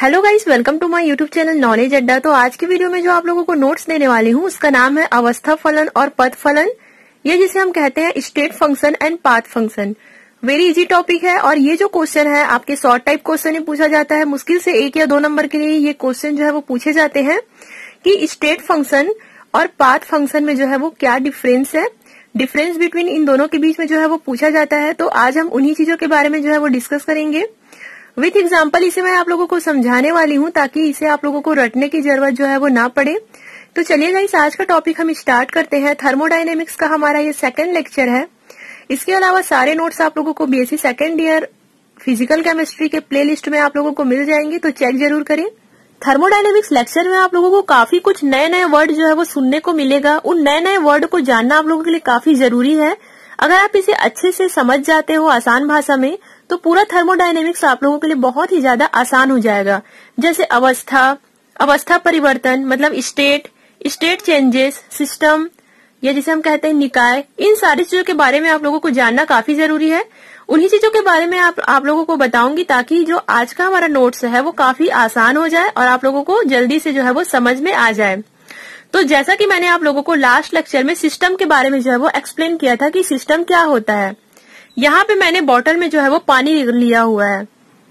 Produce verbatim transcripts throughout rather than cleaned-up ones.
Hello guys, welcome to my YouTube channel knowledge अड्डा। तो आज की वीडियो में जो आप लोगों को नोट्स देने वाली हूँ उसका नाम है अवस्था फलन और पथ फलन, ये जिसे हम कहते हैं state function and path function. Very easy topic है और ये जो क्वेश्चन है आपके शॉर्ट टाइप क्वेश्चन में पूछा जाता है। मुश्किल से एक या दो नंबर के लिए ये क्वेश्चन जो है वो पूछे जाते हैं कि स्टेट फंक्शन और पाथ फंक्शन में जो है वो क्या डिफरेंस है, डिफरेंस बिटवीन इन दोनों के बीच में जो है वो पूछा जाता है। तो आज हम उन्हीं चीजों के बारे में जो है वो डिस्कस करेंगे विथ एग्जाम्पल। इसे मैं आप लोगों को समझाने वाली हूँ ताकि इसे आप लोगों को रटने की जरूरत जो है वो ना पड़े। तो चलिए गाइस, आज का टॉपिक हम स्टार्ट करते हैं। थर्मोडायनेमिक्स का हमारा ये सेकंड लेक्चर है। इसके अलावा सारे नोट्स आप लोगों को BSc second year physical chemistry के प्लेलिस्ट में आप लोगों को मिल जाएंगे, तो चेक जरूर करें। थर्मोडायनेमिक्स लेक्चर में आप लोगों को काफी कुछ नए नए वर्ड जो है वो सुनने को मिलेगा। उन नए नए वर्ड को जानना आप लोगों के लिए काफी जरूरी है। अगर आप इसे अच्छे से समझ जाते हो आसान भाषा में तो पूरा थर्मोडायनेमिक्स आप लोगों के लिए बहुत ही ज्यादा आसान हो जाएगा। जैसे अवस्था, अवस्था परिवर्तन मतलब स्टेट, स्टेट चेंजेस, सिस्टम या जिसे हम कहते हैं निकाय, इन सारी चीजों के बारे में आप लोगों को जानना काफी जरूरी है। उन्हीं चीजों के बारे में आप आप लोगों को बताऊंगी ताकि जो आज का हमारा नोट्स है वो काफी आसान हो जाए और आप लोगों को जल्दी से जो है वो समझ में आ जाए। तो जैसा कि मैंने आप लोगों को लास्ट लेक्चर में सिस्टम के बारे में जो है वो एक्सप्लेन किया था कि सिस्टम क्या होता है। यहाँ पे मैंने बॉटल में जो है वो पानी लिया हुआ है,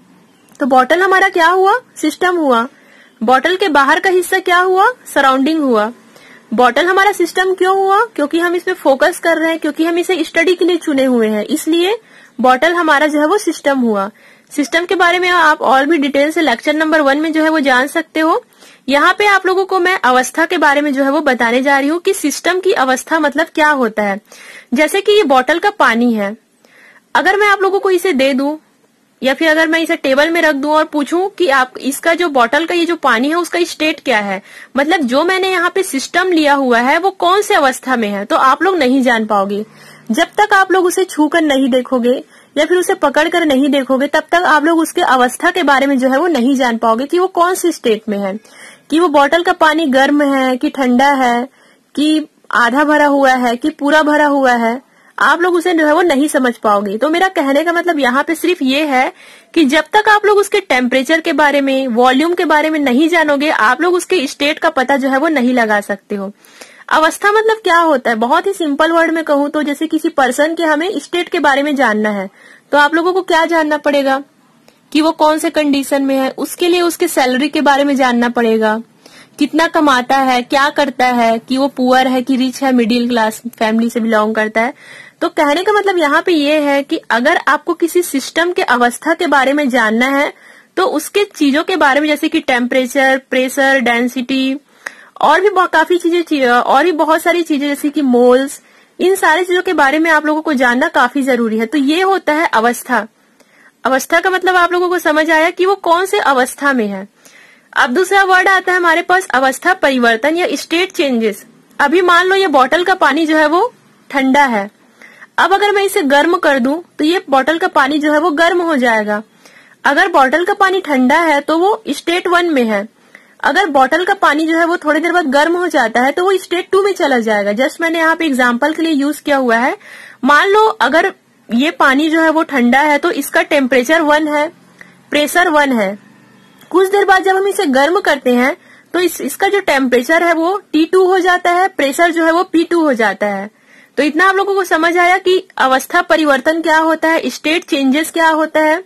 तो बॉटल हमारा क्या हुआ, सिस्टम हुआ। बॉटल के बाहर का हिस्सा क्या हुआ, सराउंडिंग हुआ। बॉटल हमारा सिस्टम क्यों हुआ, क्योंकि हम इसमें फोकस कर रहे हैं, क्योंकि हम इसे स्टडी के लिए चुने हुए हैं, इसलिए बॉटल हमारा जो है वो सिस्टम हुआ। सिस्टम के बारे में आप और भी डिटेल से लेक्चर नंबर वन में जो है वो जान सकते हो। यहाँ पे आप लोगों को मैं अवस्था के बारे में जो है वो बताने जा रही हूँ कि सिस्टम की अवस्था मतलब क्या होता है। जैसे कि ये बॉटल का पानी है, अगर मैं आप लोगों को इसे दे दूं या फिर अगर मैं इसे टेबल में रख दूं और पूछूं कि आप इसका जो बॉटल का ये जो पानी है उसका स्टेट क्या है, मतलब जो मैंने यहाँ पे सिस्टम लिया हुआ है वो कौन से अवस्था में है, तो आप लोग नहीं जान पाओगे। जब तक आप लोग उसे छू कर नहीं देखोगे या फिर उसे पकड़ कर नहीं देखोगे तब तक आप लोग उसके अवस्था के बारे में जो है वो नहीं जान पाओगे कि वो कौन सी स्टेट में है, कि वो बॉटल का पानी गर्म है कि ठंडा है, कि आधा भरा हुआ है कि पूरा भरा हुआ है। आप लोग उसे जो है वो नहीं समझ पाओगे। तो मेरा कहने का मतलब यहाँ पे सिर्फ ये है कि जब तक आप लोग उसके टेम्परेचर के बारे में, वॉल्यूम के बारे में नहीं जानोगे आप लोग उसके स्टेट का पता जो है वो नहीं लगा सकते हो। अवस्था मतलब क्या होता है, बहुत ही सिंपल वर्ड में कहूँ तो जैसे किसी पर्सन के हमें स्टेट के बारे में जानना है तो आप लोगों को क्या जानना पड़ेगा कि वो कौन से कंडीशन में है, उसके लिए उसके सैलरी के बारे में जानना पड़ेगा, कितना कमाता है, क्या करता है, कि वो पुअर है कि रिच है, मिडिल क्लास फैमिली से बिलोंग करता है। तो कहने का मतलब यहाँ पे ये है कि अगर आपको किसी सिस्टम के अवस्था के बारे में जानना है तो उसके चीजों के बारे में जैसे कि टेम्परेचर, प्रेशर, डेंसिटी और भी काफी चीजें और भी बहुत सारी चीजें जैसे कि मोल्स, इन सारी चीजों के बारे में आप लोगों को जानना काफी जरूरी है। तो ये होता है अवस्था। अवस्था का मतलब आप लोगों को समझ आया कि वो कौन से अवस्था में है। अब दूसरा वर्ड आता है हमारे पास अवस्था परिवर्तन या स्टेट चेंजेस। अभी मान लो ये बॉटल का पानी जो है वो ठंडा है, अब अगर मैं इसे गर्म कर दूं तो ये बॉटल का पानी जो है वो गर्म हो जाएगा। अगर बॉटल का पानी ठंडा है तो वो स्टेट वन में है, अगर बॉटल का पानी जो है वो थोड़ी देर बाद गर्म हो जाता है तो वो स्टेट टू में चला जाएगा। जस्ट मैंने यहाँ पे एग्जाम्पल के लिए यूज किया हुआ है। मान लो अगर ये पानी जो है वो ठंडा है तो इसका टेम्परेचर वन है, प्रेशर वन है। कुछ देर बाद जब हम इसे गर्म करते हैं तो इस, इसका जो टेम्परेचर है वो टी टू हो जाता है, प्रेशर जो है वो पी टू हो जाता है। तो इतना आप लोगों को समझ आया कि अवस्था परिवर्तन क्या होता है, स्टेट चेंजेस क्या होता है।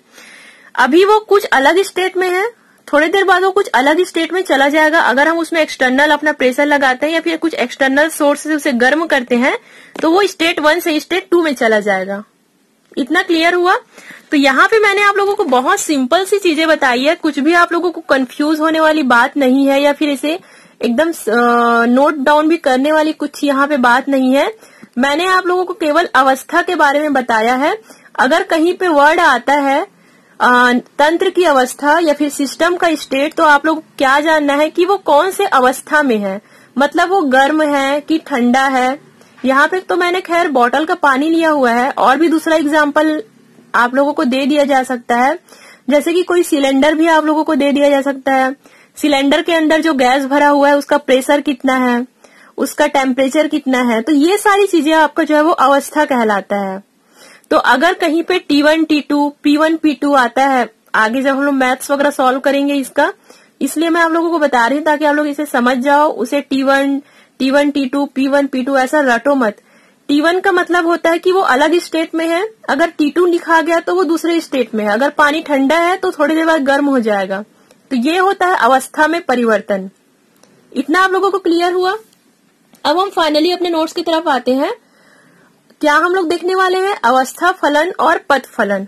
अभी वो कुछ अलग स्टेट में है, थोड़ी देर बाद वो कुछ अलग स्टेट में चला जाएगा। अगर हम उसमें एक्सटर्नल अपना प्रेशर लगाते हैं या फिर कुछ एक्सटर्नल सोर्स से उसे गर्म करते हैं तो वो स्टेट वन से स्टेट टू में चला जाएगा। इतना क्लियर हुआ। तो यहाँ पे मैंने आप लोगों को बहुत सिंपल सी चीजें बताई है, कुछ भी आप लोगों को कंफ्यूज होने वाली बात नहीं है या फिर इसे एकदम नोट डाउन भी करने वाली कुछ यहाँ पे बात नहीं है। मैंने आप लोगों को केवल अवस्था के बारे में बताया है। अगर कहीं पे वर्ड आता है आ, तंत्र की अवस्था या फिर सिस्टम का स्टेट तो आप लोग क्या जानना है कि वो कौन से अवस्था में है, मतलब वो गर्म है कि ठंडा है। यहाँ पे तो मैंने खैर बॉटल का पानी लिया हुआ है, और भी दूसरा एग्जाम्पल आप लोगों को दे दिया जा सकता है। जैसे कि कोई सिलेंडर भी आप लोगों को दे दिया जा सकता है। सिलेंडर के अंदर जो गैस भरा हुआ है उसका प्रेशर कितना है, उसका टेम्परेचर कितना है, तो ये सारी चीजें आपका जो है वो अवस्था कहलाता है। तो अगर कहीं पे T one, T two, P one, P two आता है, आगे जब हम लोग मैथ्स वगैरह सॉल्व करेंगे इसका, इसलिए मैं आप लोगों को बता रही हूँ ताकि आप लोग इसे समझ जाओ। उसे T one, T one, T two, P one, P two ऐसा रटो मत। टी वन का मतलब होता है कि वो अलग स्टेट में है, अगर टी टू लिखा गया तो वो दूसरे स्टेट में है, अगर पानी ठंडा है तो थोड़ी देर बाद गर्म हो जाएगा। तो ये होता है अवस्था में परिवर्तन। इतना आप लोगों को क्लियर हुआ। अब हम फाइनली अपने नोट्स की तरफ आते हैं। क्या हम लोग देखने वाले हैं? अवस्था फलन और पथ फलन।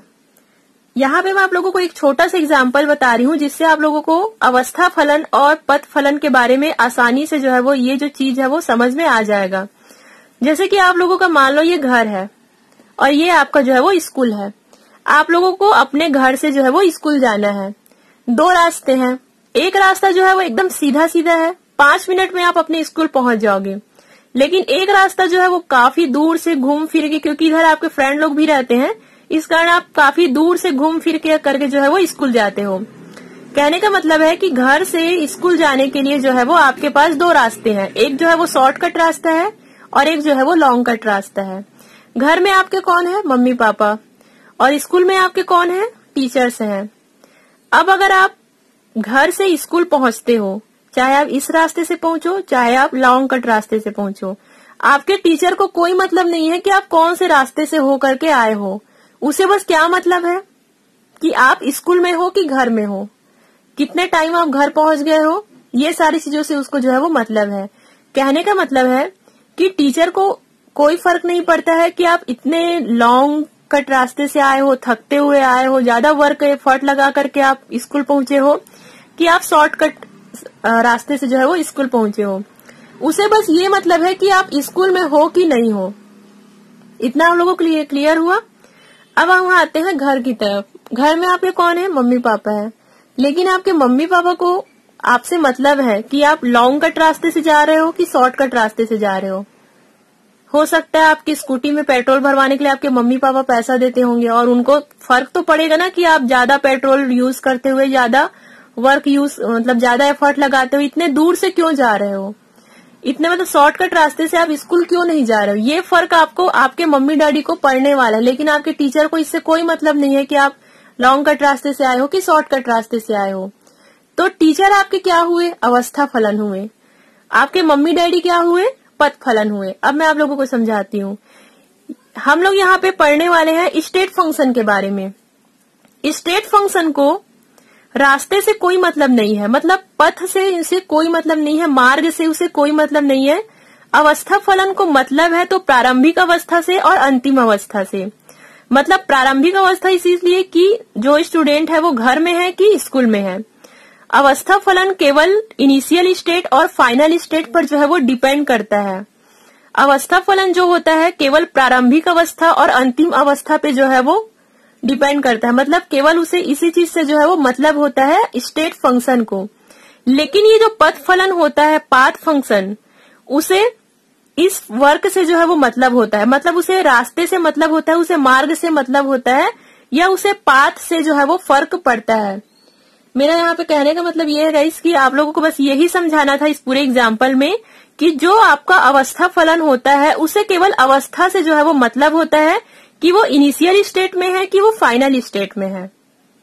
यहाँ पे मैं आप लोगों को एक छोटा सा एग्जाम्पल बता रही हूँ जिससे आप लोगों को अवस्था फलन और पथ फलन के बारे में आसानी से जो है वो ये जो चीज है वो समझ में आ जाएगा। जैसे कि आप लोगों का मान लो ये घर है और ये आपका जो है वो स्कूल है। आप लोगों को अपने घर से जो है वो स्कूल जाना है। दो रास्ते हैं। एक रास्ता जो है वो एकदम सीधा सीधा है, पांच मिनट में आप अपने स्कूल पहुंच जाओगे। लेकिन एक रास्ता जो है वो काफी दूर से घूम फिर के, क्योंकि इधर आपके फ्रेंड लोग भी रहते हैं, इस कारण आप काफी दूर से घूम फिर के करके जो है वो स्कूल जाते हो। कहने का मतलब है कि घर से स्कूल जाने के लिए जो है वो आपके पास दो रास्ते हैं। एक जो है वो शॉर्टकट रास्ता है और एक जो है वो लॉन्ग कट रास्ता है। घर में आपके कौन है? Mummy papa. और स्कूल में आपके कौन है? टीचर्स हैं। अब अगर आप घर से स्कूल पहुंचते हो, चाहे आप इस रास्ते से पहुंचो चाहे आप लॉन्ग कट रास्ते से पहुंचो, आपके टीचर को कोई मतलब नहीं है कि आप कौन से रास्ते से हो करके आए हो। उसे बस क्या मतलब है कि आप स्कूल में हो कि घर में हो, कितने टाइम आप घर पहुंच गए हो, ये सारी चीजों से उसको जो है वो मतलब है। कहने का मतलब है कि टीचर को कोई फर्क नहीं पड़ता है कि आप इतने लॉन्ग कट रास्ते से आए हो, थकते हुए आए हो, ज्यादा वर्क एफर्ट लगा करके आप स्कूल पहुंचे हो, कि आप शॉर्टकट रास्ते से जो है वो स्कूल पहुंचे हो। उसे बस ये मतलब है कि आप स्कूल में हो कि नहीं हो। इतना हम लोगों को क्लियर हुआ। अब हम आते हैं घर की तरफ। घर में आपके कौन है? मम्मी पापा है। लेकिन आपके मम्मी पापा को आपसे मतलब है कि आप लॉन्ग कट रास्ते से जा रहे हो कि शॉर्टकट रास्ते से जा रहे हो। हो सकता है आपकी स्कूटी में पेट्रोल भरवाने के लिए आपके मम्मी पापा पैसा देते होंगे और उनको फर्क तो पड़ेगा ना कि आप ज्यादा पेट्रोल यूज करते हुए, ज्यादा वर्क यूज मतलब ज्यादा एफर्ट लगाते हुए इतने दूर से क्यों जा रहे हो, इतने मतलब शॉर्टकट रास्ते से आप स्कूल क्यों नहीं जा रहे हो। ये फर्क आपको आपके मम्मी डैडी को पड़ने वाला है। लेकिन आपके टीचर को इससे कोई मतलब नहीं है कि आप लॉन्ग कट रास्ते से आए हो कि शॉर्टकट रास्ते से आए हो। तो टीचर आपके क्या हुए? अवस्था फलन हुए। आपके मम्मी डैडी क्या हुए? पथ फलन हुए। अब मैं आप लोगों को समझाती हूँ। हम लोग यहाँ पे पढ़ने वाले हैं स्टेट फंक्शन के बारे में। स्टेट फंक्शन को रास्ते से कोई मतलब नहीं है, मतलब पथ से उसे कोई मतलब नहीं है, मार्ग से उसे कोई मतलब नहीं है। अवस्था फलन को मतलब है तो प्रारंभिक अवस्था से और अंतिम अवस्था से। मतलब प्रारंभिक अवस्था इसलिए कि जो स्टूडेंट है वो घर में है कि स्कूल में है। अवस्था फलन केवल इनिशियल स्टेट और फाइनल स्टेट पर जो है वो डिपेंड करता है। अवस्था फलन जो होता है केवल प्रारंभिक अवस्था और अंतिम अवस्था पे जो है वो डिपेंड करता है। मतलब केवल उसे इसी चीज से जो है वो मतलब होता है स्टेट फंक्शन को। लेकिन ये जो पथ फलन होता है, पाथ फंक्शन, उसे इस वर्क से जो है वो मतलब होता है। मतलब उसे रास्ते से मतलब होता है, उसे मार्ग से मतलब होता है, या उसे पाथ से जो है वो फर्क पड़ता है। मेरा यहाँ पे कहने का मतलब ये है गाइस कि आप लोगों को बस यही समझाना था इस पूरे एग्जाम्पल में कि जो आपका अवस्था फलन होता है उसे केवल अवस्था से जो है वो मतलब होता है कि वो इनिशियल स्टेट में है कि वो फाइनल स्टेट में है।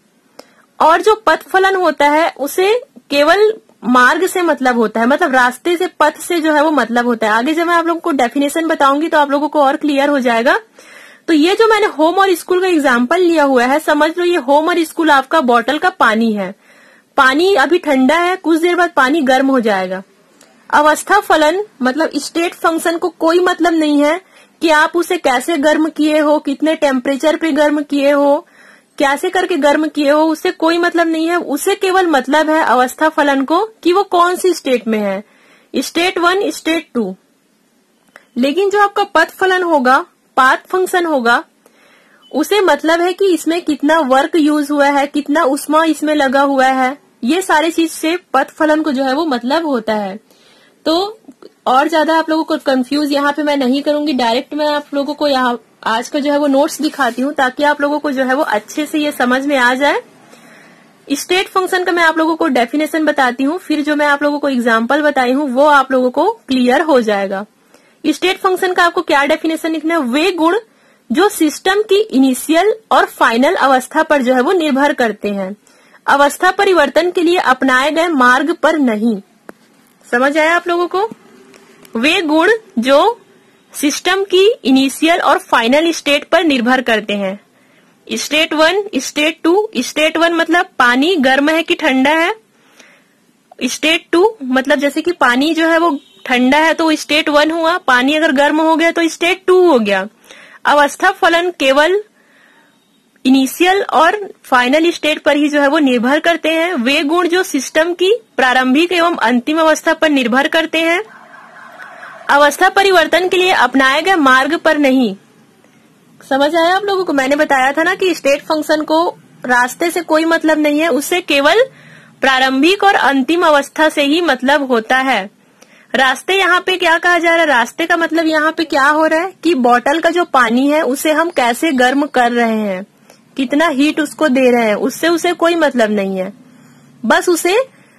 और जो पथ फलन होता है उसे केवल मार्ग से मतलब होता है, मतलब रास्ते से, पथ से जो है वो मतलब होता है। आगे जब मैं आप लोगों को डेफिनेशन बताऊंगी तो आप लोगों को और क्लियर हो जाएगा। तो ये जो मैंने होम और स्कूल का एग्जाम्पल लिया हुआ है, समझ लो ये होम और स्कूल आपका बॉटल का पानी है। पानी अभी ठंडा है, कुछ देर बाद पानी गर्म हो जाएगा। अवस्था फलन मतलब स्टेट फंक्शन को कोई मतलब नहीं है कि आप उसे कैसे गर्म किए हो, कितने टेम्परेचर पे गर्म किए हो, कैसे करके गर्म किए हो, उससे कोई मतलब नहीं है। उसे केवल मतलब है अवस्था फलन को कि वो कौन सी स्टेट में है, स्टेट वन, स्टेट टू। लेकिन जो आपका पथ फलन होगा, पाथ फंक्शन होगा, उसे मतलब है कि इसमें कितना वर्क यूज हुआ है, कितना उष्मा इसमें लगा हुआ है। ये सारी चीज से पथ फलन को जो है वो मतलब होता है। तो और ज्यादा आप लोगों को कंफ्यूज यहाँ पे मैं नहीं करूंगी, डायरेक्ट मैं आप लोगों को यहाँ आज का जो है वो नोट्स दिखाती हूँ ताकि आप लोगों को जो है वो अच्छे से ये समझ में आ जाए। स्टेट फंक्शन का मैं आप लोगों को डेफिनेशन बताती हूँ, फिर जो मैं आप लोगों को एग्जाम्पल बताई हूँ वो आप लोगों को क्लियर हो जाएगा। स्टेट फंक्शन का आपको क्या डेफिनेशन लिखना है? वे गुण जो सिस्टम की इनिशियल और फाइनल अवस्था पर जो है वो निर्भर करते हैं, अवस्था परिवर्तन के लिए अपनाए गए मार्ग पर नहीं। समझ आया आप लोगों को? वे गुण जो सिस्टम की इनिशियल और फाइनल स्टेट पर निर्भर करते हैं। State one, state two. State one मतलब पानी गर्म है कि ठंडा है। स्टेट टू मतलब जैसे कि पानी जो है वो ठंडा है तो स्टेट वन हुआ, पानी अगर गर्म हो गया तो स्टेट टू हो गया। अवस्था फलन केवल इनिशियल और फाइनल स्टेट पर ही जो है वो निर्भर करते हैं। वे गुण जो सिस्टम की प्रारंभिक एवं अंतिम अवस्था पर निर्भर करते हैं, अवस्था परिवर्तन के लिए अपनाए गए मार्ग पर नहीं। समझ आया आप लोगों को? मैंने बताया था ना कि स्टेट फंक्शन को रास्ते से कोई मतलब नहीं है, उससे केवल प्रारंभिक और अंतिम अवस्था से ही मतलब होता है। रास्ते यहाँ पे क्या कहा जा रहा है? रास्ते का मतलब यहाँ पे क्या हो रहा है कि बॉटल का जो पानी है उसे हम कैसे गर्म कर रहे हैं, कितना हीट उसको दे रहे हैं, उससे उसे कोई मतलब नहीं है। बस उसे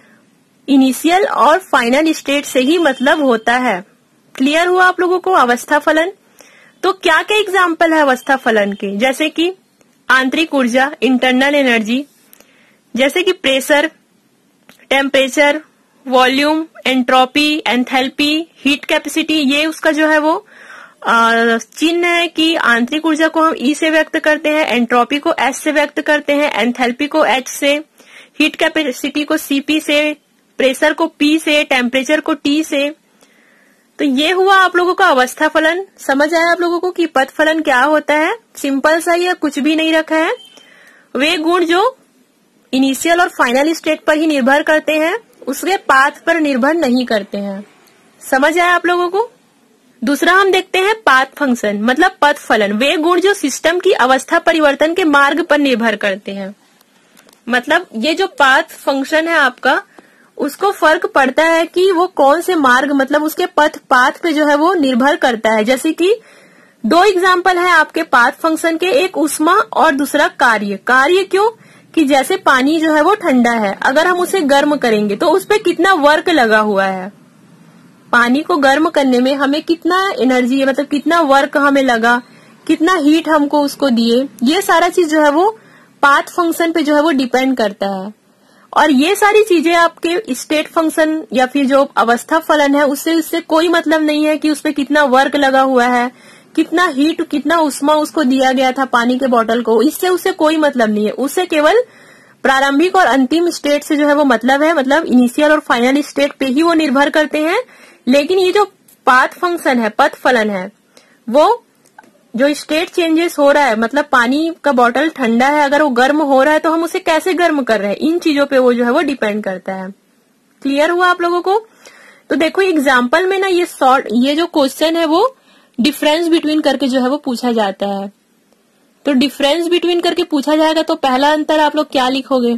इनिशियल और फाइनल स्टेट से ही मतलब होता है। क्लियर हुआ आप लोगों को अवस्था फलन? तो क्या क्या एग्जाम्पल है अवस्था फलन के? जैसे कि आंतरिक ऊर्जा, इंटरनल एनर्जी, जैसे कि pressure, temperature, volume, entropy, enthalpy, heat capacity, ये उसका जो है वो चिन्ह है कि आंतरिक ऊर्जा को हम ई से व्यक्त करते हैं, एंट्रोपी को एस से व्यक्त करते हैं, एंथैल्पी को एच से, हीट कैपेसिटी को सीपी से, प्रेशर को पी से, टेम्परेचर को टी से। तो ये हुआ आप लोगों का अवस्था फलन। समझ आया आप लोगों को कि पथ फलन क्या होता है? सिंपल सा ही है, कुछ भी नहीं रखा है। वे गुण जो इनिशियल और फाइनल स्टेट पर ही निर्भर करते हैं, उसके पाथ पर निर्भर नहीं करते हैं। समझ आया आप लोगों को? दूसरा हम देखते हैं पाथ फंक्शन मतलब पथ फलन। वे गुण जो सिस्टम की अवस्था परिवर्तन के मार्ग पर निर्भर करते हैं। मतलब ये जो पाथ फंक्शन है आपका, उसको फर्क पड़ता है कि वो कौन से मार्ग मतलब उसके पथ पाथ पे जो है वो निर्भर करता है। जैसे कि दो एग्जाम्पल है आपके पाथ फंक्शन के, एक ऊष्मा और दूसरा कार्य। कार्य क्यों? कि जैसे पानी जो है वो ठंडा है, अगर हम उसे गर्म करेंगे तो उस पर कितना वर्क लगा हुआ है। पानी को गर्म करने में हमें कितना एनर्जी मतलब कितना वर्क हमें लगा, कितना हीट हमको उसको दिए, ये सारा चीज जो है वो पाथ फंक्शन पे जो है वो डिपेंड करता है। और ये सारी चीजें आपके स्टेट फंक्शन या फिर जो अवस्था फलन है उससे उससे कोई मतलब नहीं है कि उसपे कितना वर्क लगा हुआ है, कितना हीट, कितना उष्मा उसको दिया गया था पानी के बोतल को, इससे उससे कोई मतलब नहीं है। उससे केवल प्रारंभिक और अंतिम स्टेट से जो है वो मतलब है, मतलब इनिशियल और फाइनल स्टेट पे ही वो निर्भर करते हैं। लेकिन ये जो पाथ फंक्शन है, पथ फलन है, वो जो स्टेट चेंजेस हो रहा है, मतलब पानी का बोतल ठंडा है, अगर वो गर्म हो रहा है तो हम उसे कैसे गर्म कर रहे हैं, इन चीजों पे वो जो है वो डिपेंड करता है। क्लियर हुआ आप लोगों को? तो देखो एग्जाम्पल में ना ये शॉर्ट ये जो क्वेश्चन है वो डिफरेंस बिटवीन करके जो है वो पूछा जाता है। तो डिफरेंस बिटवीन करके पूछा जाएगा तो पहला अंतर आप लोग क्या लिखोगे?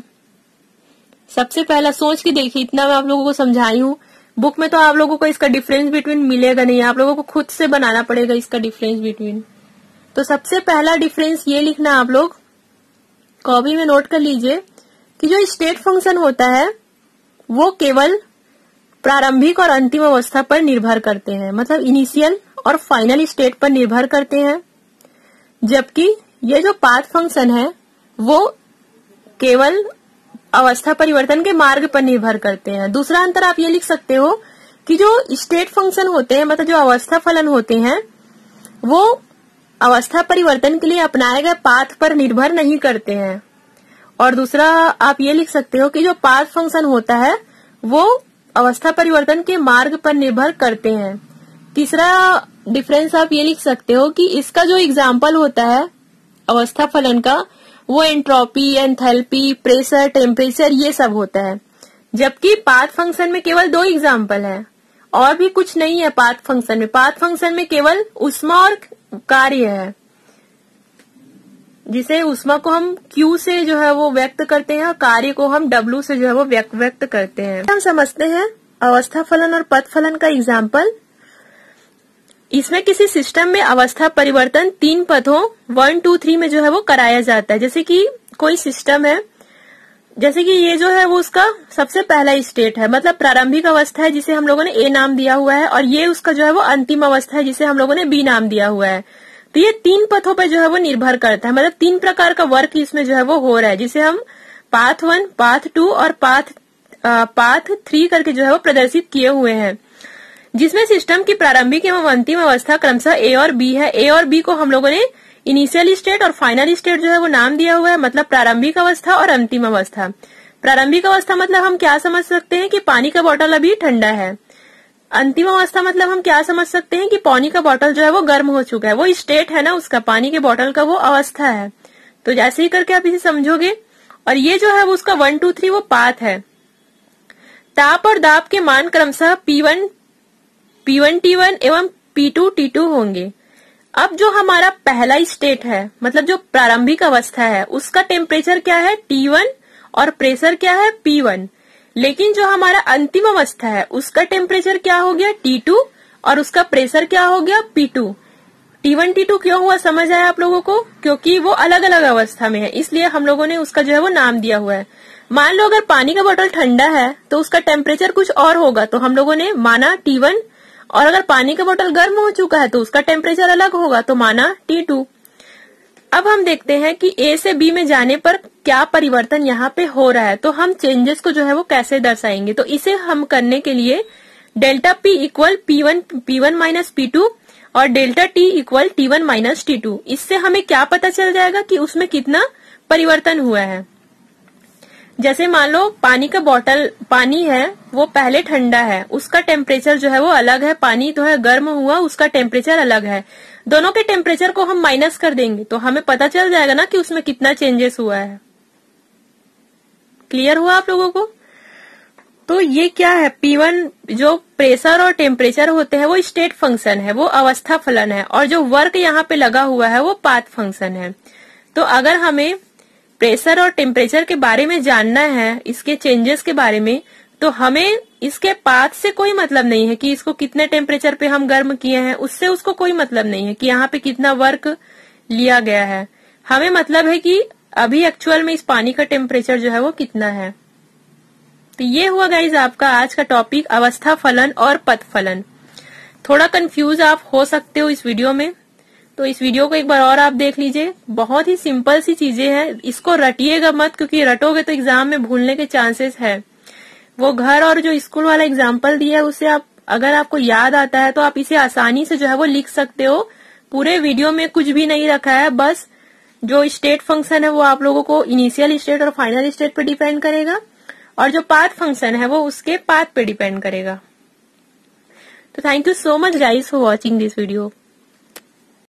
सबसे पहला सोच के देखिए, इतना मैं आप लोगों को समझाई हूँ, बुक में तो आप लोगों को इसका डिफरेंस बिटवीन मिलेगा नहीं, आप लोगों को खुद से बनाना पड़ेगा इसका डिफरेंस बिटवीन। तो सबसे पहला डिफरेंस ये लिखना, आप लोग कॉपी में नोट कर लीजिए कि जो स्टेट फंक्शन होता है वो केवल प्रारंभिक और अंतिम अवस्था पर निर्भर करते हैं, मतलब इनिशियल और फाइनल स्टेट पर निर्भर करते हैं। जबकि ये जो पाथ फंक्शन है वो केवल अवस्था परिवर्तन के मार्ग पर निर्भर करते हैं। दूसरा अंतर आप ये लिख सकते हो कि जो स्टेट फंक्शन होते हैं, मतलब जो अवस्था फलन होते हैं, वो अवस्था परिवर्तन के लिए अपनाए गए पाथ पर निर्भर नहीं करते हैं। और दूसरा आप ये लिख सकते हो कि जो पाथ फंक्शन होता है वो अवस्था परिवर्तन के मार्ग पर निर्भर करते हैं। तीसरा डिफरेंस आप ये लिख सकते हो कि इसका जो एग्जाम्पल होता है अवस्था फलन का, वो एंट्रोपी, एंथैल्पी, प्रेशर, टेम्परेचर, ये सब होता है। जबकि पाथ फंक्शन में केवल दो एग्जाम्पल है, और भी कुछ नहीं है पाथ फंक्शन में। पाथ फंक्शन में केवल ऊष्मा और कार्य है, जिसे ऊष्मा को हम Q से जो है वो व्यक्त करते हैं और कार्य को हम W से जो है वो व्यक्त व्यक्त करते हैं। हम समझते हैं अवस्था फलन और पथ फलन का एग्जाम्पल। इसमें किसी सिस्टम में अवस्था परिवर्तन तीन पथों वन टू थ्री में जो है वो कराया जाता है। जैसे कि कोई सिस्टम है, जैसे कि ये जो है वो उसका सबसे पहला स्टेट है, मतलब प्रारंभिक अवस्था है जिसे हम लोगों ने ए नाम दिया हुआ है, और ये उसका जो है वो अंतिम अवस्था है जिसे हम लोगों ने बी नाम दिया हुआ है। तो ये तीन पथों पर जो है वो निर्भर करता है, मतलब तीन प्रकार का वर्क इसमें जो है वो हो रहा है, जिसे हम पाथ वन, पाथ टू और पाथ पाथ थ्री करके जो है वो प्रदर्शित किए हुए हैं, जिसमें सिस्टम की प्रारंभिक एवं अंतिम अवस्था क्रमशः ए और बी है। ए और बी को हम लोगों ने इनिशियल स्टेट और फाइनल स्टेट जो है वो नाम दिया हुआ है, मतलब प्रारंभिक अवस्था और अंतिम अवस्था। प्रारंभिक अवस्था मतलब हम क्या समझ सकते हैं कि पानी का बोतल अभी ठंडा है। अंतिम अवस्था मतलब हम क्या समझ सकते हैं कि पानी का बोतल जो है वो गर्म हो चुका है। वो स्टेट है ना उसका, पानी के बोतल का वो अवस्था है। तो जैसे ही करके आप इसे समझोगे। और ये जो है वो उसका वन टू थ्री वो पाथ है। ताप और दाब के मान क्रमशः P one P one T one एवं पी टू टी टू होंगे। अब जो हमारा पहला स्टेट है, मतलब जो प्रारंभिक अवस्था है, उसका टेम्परेचर क्या है टी वन और प्रेशर क्या है पी वन। लेकिन जो हमारा अंतिम अवस्था है उसका टेम्परेचर क्या हो गया टी टू और उसका प्रेशर क्या हो गया P two. T one T two क्यों हुआ समझ आया आप लोगों को? क्योंकि वो अलग अलग अवस्था में है, इसलिए हम लोगों ने उसका जो है वो नाम दिया हुआ है। मान लो अगर पानी का बोतल ठंडा है तो उसका टेम्परेचर कुछ और होगा, तो हम लोगों ने माना टी वन, और अगर पानी का बोतल गर्म हो चुका है तो उसका टेम्परेचर अलग होगा, तो माना टी टू। अब हम देखते हैं कि ए से बी में जाने पर क्या परिवर्तन यहाँ पे हो रहा है, तो हम चेंजेस को जो है वो कैसे दर्शाएंगे। तो इसे हम करने के लिए delta P equal P one P one minus P two और delta T equal T one minus T two, इससे हमें क्या पता चल जाएगा कि उसमें कितना परिवर्तन हुआ है। जैसे मान लो पानी का बोतल, पानी है वो पहले ठंडा है, उसका टेम्परेचर जो है वो अलग है, पानी तो है गर्म हुआ उसका टेम्परेचर अलग है। दोनों के टेम्परेचर को हम माइनस कर देंगे तो हमें पता चल जाएगा ना कि उसमें कितना चेंजेस हुआ है। क्लियर हुआ आप लोगों को? तो ये क्या है, पी वन जो प्रेशर और टेम्परेचर होते हैं वो स्टेट फंक्शन है, वो अवस्था फलन है, और जो वर्क यहाँ पे लगा हुआ है वो पाथ फंक्शन है। तो अगर हमें प्रेशर और टेम्परेचर के बारे में जानना है, इसके चेंजेस के बारे में, तो हमें इसके पाथ से कोई मतलब नहीं है कि इसको कितने टेम्परेचर पे हम गर्म किए हैं, उससे उसको कोई मतलब नहीं है कि यहाँ पे कितना वर्क लिया गया है। हमें मतलब है कि अभी एक्चुअल में इस पानी का टेम्परेचर जो है वो कितना है। तो ये हुआ गाइज आपका आज का टॉपिक, अवस्था फलन और पथ फलन। थोड़ा कंफ्यूज आप हो सकते हो इस वीडियो में, तो इस वीडियो को एक बार और आप देख लीजिए। बहुत ही सिंपल सी चीजें हैं, इसको रटिएगा मत, क्योंकि रटोगे तो एग्जाम में भूलने के चांसेस है। वो घर और जो स्कूल वाला एग्जाम्पल दिया है उससे आप, अगर आपको याद आता है तो आप इसे आसानी से जो है वो लिख सकते हो। पूरे वीडियो में कुछ भी नहीं रखा है, बस जो स्टेट फंक्शन है वो आप लोगों को इनिशियल स्टेट और फाइनल स्टेट पे डिपेंड करेगा, और जो पाथ फंक्शन है वो उसके पाथ पे डिपेंड करेगा। तो thank you so much guys for watching this video.